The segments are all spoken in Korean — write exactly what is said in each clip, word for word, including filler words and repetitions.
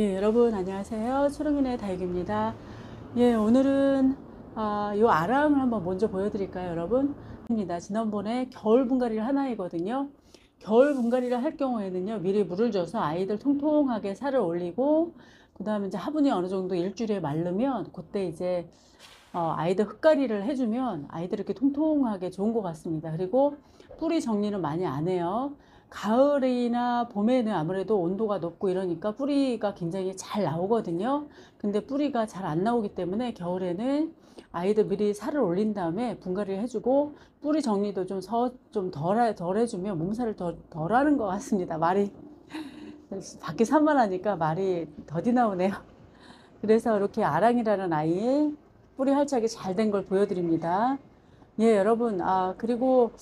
예, 여러분 안녕하세요. 초롱이네 다육입니다. 예, 오늘은 아, 요 아랑을 한번 먼저 보여드릴까요, 여러분? 입니다. 지난번에 겨울 분갈이를 하나이거든요. 겨울 분갈이를 할 경우에는요, 미리 물을 줘서 아이들 통통하게 살을 올리고, 그 다음에 이제 화분이 어느 정도 일주일에 마르면, 그때 이제 어, 아이들 흙갈이를 해주면 아이들 이렇게 통통하게 좋은 것 같습니다. 그리고 뿌리 정리는 많이 안 해요. 가을이나 봄에는 아무래도 온도가 높고 이러니까 뿌리가 굉장히 잘 나오거든요. 근데 뿌리가 잘 안 나오기 때문에 겨울에는 아이들 미리 살을 올린 다음에 분갈이를 해주고 뿌리 정리도 좀, 서, 좀 덜, 덜 해주면 몸살을 더, 덜 하는 것 같습니다. 말이 밖에 산만하니까 말이 더디 나오네요. 그래서 이렇게 아랑이라는 아이의 뿌리 활착이 잘 된 걸 보여드립니다. 예, 여러분, 아, 그리고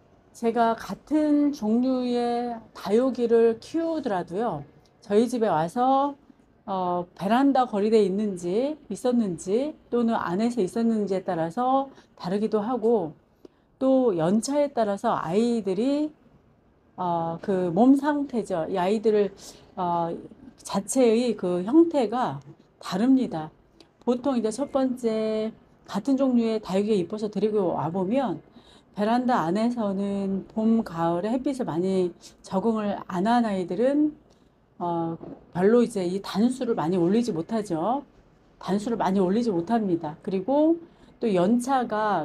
제가 같은 종류의 다육이를 키우더라도요, 저희 집에 와서 어, 베란다 거리대에 있는지 있었는지 또는 안에서 있었는지에 따라서 다르기도 하고, 또 연차에 따라서 아이들이 어, 그 몸 상태죠. 이 아이들을 어, 자체의 그 형태가 다릅니다. 보통 이제 첫 번째 같은 종류의 다육이가 이뻐서 데리고 와보면 베란다 안에서는 봄, 가을에 햇빛을 많이 적응을 안 한 아이들은 어, 별로 이제 이 단수를 많이 올리지 못하죠. 단수를 많이 올리지 못합니다. 그리고 또 연차가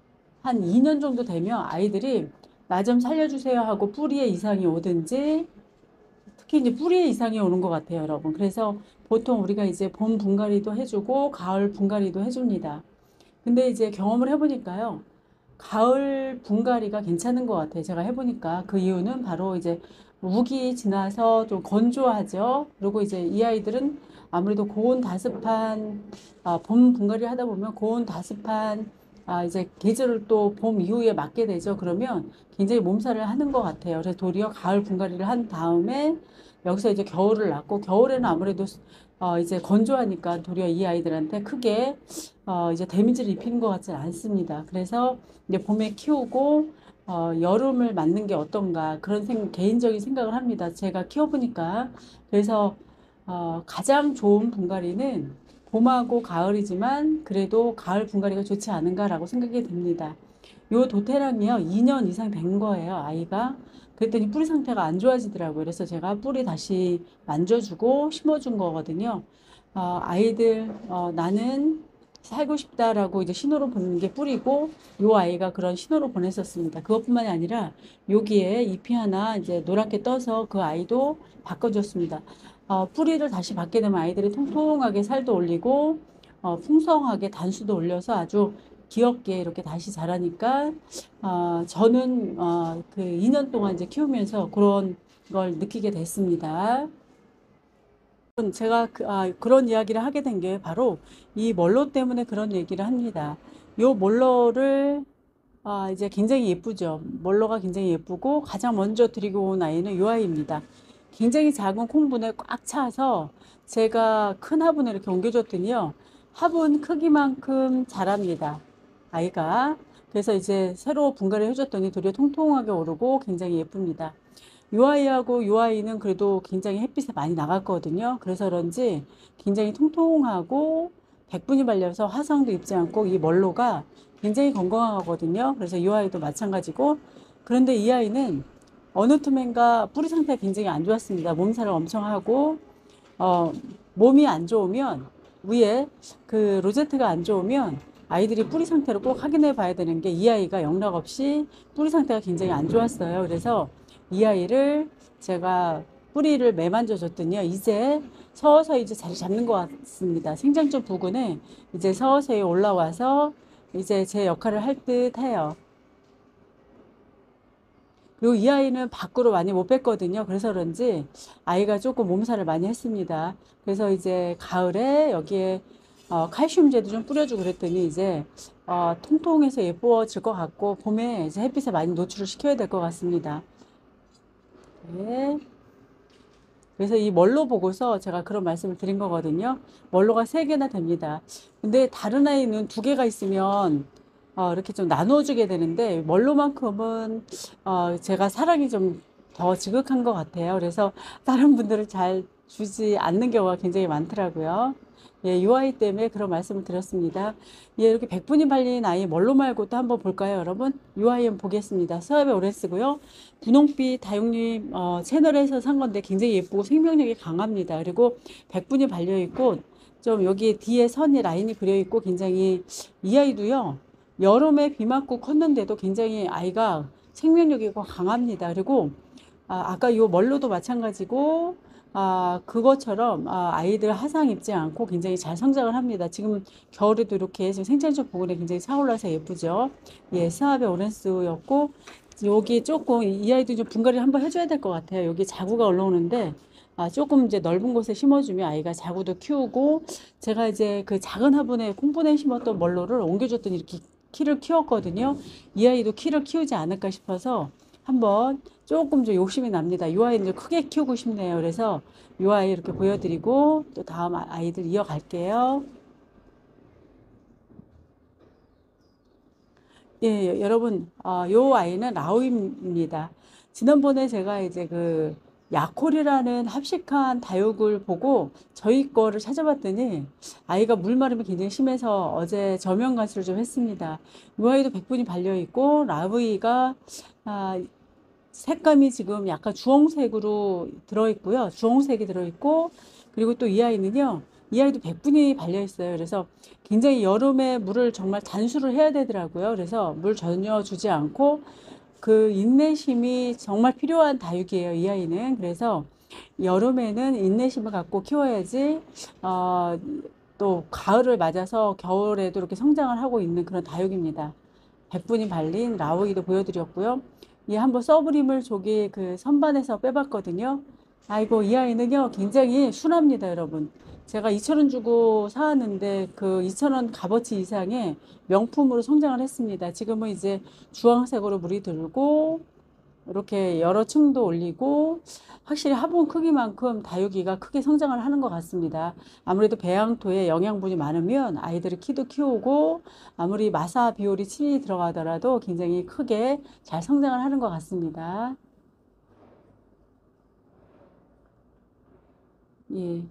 한 이 년 정도 되면 아이들이 나 좀 살려주세요 하고 뿌리에 이상이 오든지, 특히 이제 뿌리에 이상이 오는 것 같아요, 여러분. 그래서 보통 우리가 이제 봄 분갈이도 해주고 가을 분갈이도 해줍니다. 근데 이제 경험을 해보니까요, 가을 분갈이가 괜찮은 것 같아요. 제가 해보니까 그 이유는 바로 이제 우기 지나서 좀 건조하죠. 그리고 이제 이 아이들은 아무래도 고온 다습한 아, 봄 분갈이 하다 보면 고온 다습한 아, 이제 계절을 또 봄 이후에 맞게 되죠. 그러면 굉장히 몸살을 하는 것 같아요. 그래서 도리어 가을 분갈이를 한 다음에 여기서 이제 겨울을 낳고, 겨울에는 아무래도 어, 이제 건조하니까 도리어 이 아이들한테 크게 어, 이제 데미지를 입히는 것 같지는 않습니다. 그래서 이제 봄에 키우고 어, 여름을 맞는 게 어떤가 그런 생, 개인적인 생각을 합니다. 제가 키워보니까. 그래서 어, 가장 좋은 분갈이는 봄하고 가을이지만 그래도 가을 분갈이가 좋지 않은가라고 생각이 듭니다. 요 도테랑이요, 이 년 이상 된 거예요, 아이가. 그랬더니 뿌리 상태가 안 좋아지더라고요. 그래서 제가 뿌리 다시 만져주고 심어준 거거든요. 어, 아이들, 어, 나는 살고 싶다라고 이제 신호로 보는 게 뿌리고, 요 아이가 그런 신호로 보냈었습니다. 그것뿐만이 아니라 여기에 잎이 하나 이제 노랗게 떠서 그 아이도 바꿔줬습니다. 어, 뿌리를 다시 받게 되면 아이들이 통통하게 살도 올리고, 어, 풍성하게 단수도 올려서 아주 귀엽게 이렇게 다시 자라니까, 어, 저는, 어, 그 이 년 동안 이제 키우면서 그런 걸 느끼게 됐습니다. 제가 그, 아, 그런 이야기를 하게 된 게 바로 이 멀로 때문에 그런 얘기를 합니다. 요 멀로를 아, 이제 굉장히 예쁘죠. 멀로가 굉장히 예쁘고 가장 먼저 드리고 온 아이는 요 아이입니다. 굉장히 작은 콩분에 꽉 차서 제가 큰 화분에 이렇게 옮겨줬더니요, 화분 크기만큼 자랍니다, 아이가. 그래서 이제 새로 분갈이 해줬더니 도리어 통통하게 오르고 굉장히 예쁩니다. 요 아이하고 요 아이는 그래도 굉장히 햇빛에 많이 나갔거든요. 그래서 그런지 굉장히 통통하고 백분이 발려서 화성도 입지 않고 이 멀로가 굉장히 건강하거든요. 그래서 이 아이도 마찬가지고, 그런데 이 아이는 어느 틈엔가 뿌리 상태가 굉장히 안 좋았습니다. 몸살을 엄청 하고, 어, 몸이 안 좋으면, 위에 그 로제트가 안 좋으면 아이들이 뿌리 상태를 꼭 확인해 봐야 되는 게, 이 아이가 영락없이 뿌리 상태가 굉장히 안 좋았어요. 그래서 이 아이를 제가 뿌리를 매만져 줬더니요, 이제 서서히 이제 자리 잡는 것 같습니다. 생장점 부근에 이제 서서히 올라와서 이제 제 역할을 할 듯 해요. 그리고 이 아이는 밖으로 많이 못 뺐거든요. 그래서 그런지 아이가 조금 몸살을 많이 했습니다. 그래서 이제 가을에 여기에 어, 칼슘제도 좀 뿌려주고 그랬더니 이제 어, 통통해서 예뻐질 것 같고, 봄에 이제 햇빛에 많이 노출을 시켜야 될 것 같습니다. 네. 그래서 이 멀로 보고서 제가 그런 말씀을 드린 거거든요. 멀로가 세 개나 됩니다. 근데 다른 아이는 두 개가 있으면 어, 이렇게 좀 나눠주게 되는데, 멀로만큼은 어, 제가 사랑이 좀 더 지극한 것 같아요. 그래서 다른 분들을 잘 주지 않는 경우가 굉장히 많더라고요. 예, 이 아이 때문에 그런 말씀을 드렸습니다. 예, 이렇게 백분이 발린 아이 뭘로 말고 또 한번 볼까요, 여러분? 이 아이 한번 보겠습니다. 스와베 오렌스고요. 분홍빛 다육님 어, 채널에서 산 건데 굉장히 예쁘고 생명력이 강합니다. 그리고 백분이 발려 있고 좀 여기 뒤에 선이 라인이 그려 있고 굉장히 이 아이도요. 여름에 비 맞고 컸는데도 굉장히 아이가 생명력이 강합니다. 그리고 아, 아까 요 멀로도 마찬가지고 아, 그것처럼 아, 아이들 하상 입지 않고 굉장히 잘 성장을 합니다. 지금 겨울에도 이렇게 지금 생장축 부분에 굉장히 차올라서 예쁘죠. 예, 스하베 오렌스였고 여기 조금 이 아이도 좀 분갈이를 한번 해줘야 될 것 같아요. 여기 자구가 올라오는데 아, 조금 이제 넓은 곳에 심어주면 아이가 자구도 키우고 제가 이제 그 작은 화분에 콩분에 심었던 멀로를 옮겨줬더니 이렇게 키를 키웠거든요. 이 아이도 키를 키우지 않을까 싶어서 한번 조금 좀 욕심이 납니다. 이 아이는 크게 키우고 싶네요. 그래서 이 아이 이렇게 보여드리고 또 다음 아이들 이어갈게요. 예, 여러분, 어, 요 아이는 라우입니다. 지난번에 제가 이제 그 야콜이라는 합식한 다육을 보고 저희 거를 찾아봤더니 아이가 물마름이 굉장히 심해서 어제 저면 관수를 좀 했습니다. 이 아이도 백분이 발려 있고 라우이가 아, 색감이 지금 약간 주홍색으로 들어있고요. 주홍색이 들어있고 그리고 또 이 아이는요. 이 아이도 백분이 발려있어요. 그래서 굉장히 여름에 물을 정말 단수를 해야 되더라고요. 그래서 물 전혀 주지 않고 그 인내심이 정말 필요한 다육이에요. 이 아이는. 그래서 여름에는 인내심을 갖고 키워야지 어, 또 가을을 맞아서 겨울에도 이렇게 성장을 하고 있는 그런 다육입니다. 백분이 발린 라오이도 보여드렸고요. 이 한번 서브림을 저기 그 선반에서 빼봤거든요. 아이고 이 아이는요 굉장히 순합니다, 여러분. 제가 이천 원 주고 사왔는데 그 이천 원 값어치 이상의 명품으로 성장을 했습니다. 지금은 이제 주황색으로 물이 들고 이렇게 여러 층도 올리고 확실히 화분 크기만큼 다육이가 크게 성장을 하는 것 같습니다. 아무래도 배양토에 영양분이 많으면 아이들의 키도 키우고 아무리 마사 비올이 칠이 들어가더라도 굉장히 크게 잘 성장을 하는 것 같습니다. 예,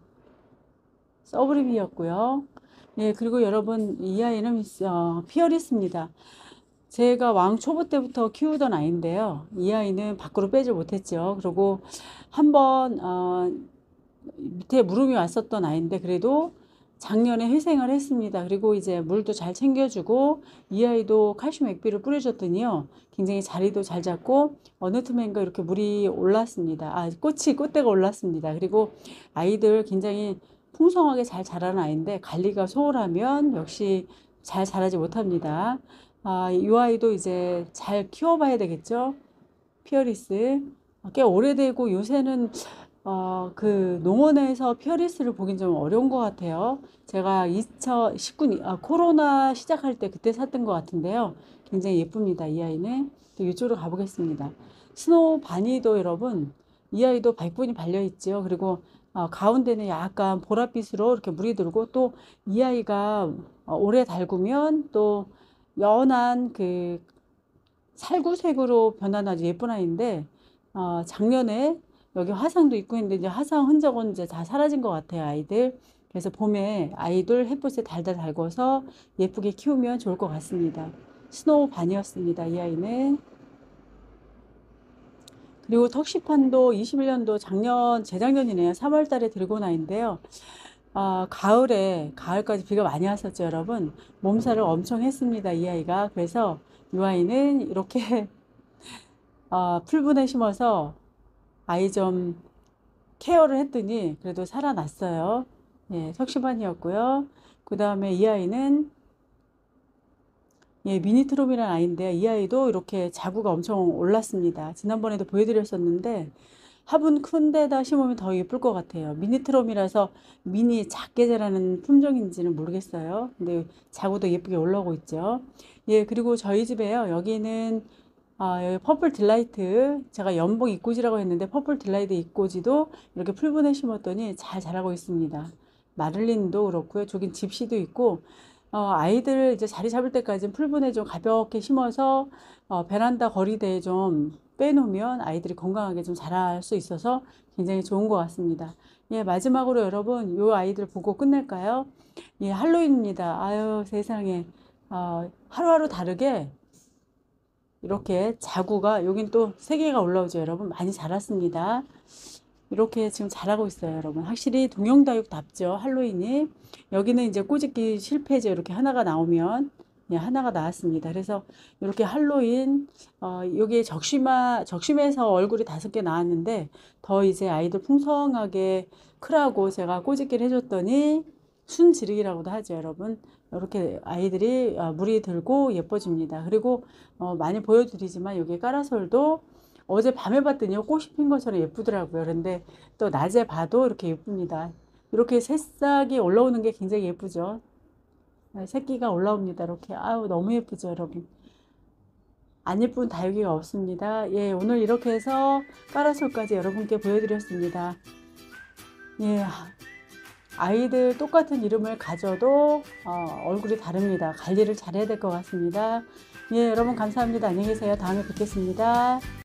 서브림이었고요. 예, 그리고 여러분 이 아이는 어, 피어리스입니다. 제가 왕초보 때부터 키우던 아이인데요. 이 아이는 밖으로 빼지 못했죠. 그리고 한번 어, 밑에 물음이 왔었던 아이인데 그래도 작년에 회생을 했습니다. 그리고 이제 물도 잘 챙겨주고 이 아이도 칼슘 액비를 뿌려줬더니요. 굉장히 자리도 잘 잡고 어느 틈엔가 이렇게 물이 올랐습니다. 아, 꽃이 꽃대가 올랐습니다. 그리고 아이들 굉장히 풍성하게 잘 자라는 아이인데 관리가 소홀하면 역시 잘 자라지 못합니다. 아, 이 아이도 이제 잘 키워봐야 되겠죠. 피어리스. 꽤 오래되고 요새는 어, 그 농원에서 피어리스를 보긴 좀 어려운 것 같아요. 제가 이천십구 년 아, 코로나 시작할 때 그때 샀던 것 같은데요. 굉장히 예쁩니다. 이 아이는. 또 이쪽으로 가보겠습니다. 스노우 바니도 여러분, 이 아이도 백분이 발려 있죠. 그리고 어, 가운데는 약간 보랏빛으로 이렇게 물이 들고 또 이 아이가 어, 오래 달구면 또 연한 그 살구색으로 변한 아주 예쁜 아이인데 어, 작년에 여기 화상도 있고 했는데 이제 화상 흔적은 이제 다 사라진 것 같아요, 아이들. 그래서 봄에 아이들 햇볕에 달달 달궈서 예쁘게 키우면 좋을 것 같습니다. 스노우 반이었습니다, 이 아이는. 그리고 턱시판도 이십일 년도 작년, 재작년이네요. 삼월 달에 들고 온 아이인데요. 아, 가을에, 가을까지 비가 많이 왔었죠, 여러분. 몸살을 엄청 했습니다, 이 아이가. 그래서 이 아이는 이렇게 어, 풀분에 심어서 아이 좀 케어를 했더니 그래도 살아났어요. 예, 석시반이었고요. 그 다음에 이 아이는 예, 미니트롬이라는 아이인데 이 아이도 이렇게 자구가 엄청 올랐습니다. 지난번에도 보여드렸었는데 화분 큰 데다 심으면 더 예쁠 것 같아요. 미니트롬이라서 미니 작게 자라는 품종인지는 모르겠어요. 근데 자구도 예쁘게 올라오고 있죠. 예, 그리고 저희 집에요. 여기는 아, 여기 퍼플 딜라이트 제가 연봉 이꼬지라고 했는데 퍼플 딜라이트 이꼬지도 이렇게 풀분에 심었더니 잘 자라고 있습니다. 마를린도 그렇고요. 저긴 집시도 있고 어, 아이들 이제 자리 잡을 때까지는 풀분에 좀 가볍게 심어서 어, 베란다 거리대에 좀 빼놓으면 아이들이 건강하게 좀 자랄 수 있어서 굉장히 좋은 것 같습니다. 예, 마지막으로 여러분, 요 아이들 보고 끝낼까요? 예, 할로윈입니다. 아유, 세상에. 어, 하루하루 다르게 이렇게 자구가, 여긴 또 세 개가 올라오죠, 여러분. 많이 자랐습니다. 이렇게 지금 자라고 있어요, 여러분. 확실히 동영다육답죠, 할로윈이. 여기는 이제 꼬집기 실패죠. 이렇게 하나가 나오면. 예, 하나가 나왔습니다. 그래서 이렇게 할로윈, 어, 여기에 적심아, 적심해서 얼굴이 다섯 개 나왔는데, 더 이제 아이들 풍성하게 크라고 제가 꼬집기를 해줬더니, 순지르기라고도 하죠, 여러분. 이렇게 아이들이 물이 들고 예뻐집니다. 그리고 어, 많이 보여드리지만 여기 까라솔도 어제 밤에 봤더니 꽃이 핀 것처럼 예쁘더라고요. 그런데 또 낮에 봐도 이렇게 예쁩니다. 이렇게 새싹이 올라오는 게 굉장히 예쁘죠. 새끼가 올라옵니다. 이렇게. 아우, 너무 예쁘죠, 여러분. 안 예쁜 다육이가 없습니다. 예, 오늘 이렇게 해서 까라솔까지 여러분께 보여드렸습니다. 예, 아이들 똑같은 이름을 가져도 어, 얼굴이 다릅니다. 관리를 잘해야 될 것 같습니다. 예, 여러분 감사합니다. 안녕히 계세요. 다음에 뵙겠습니다.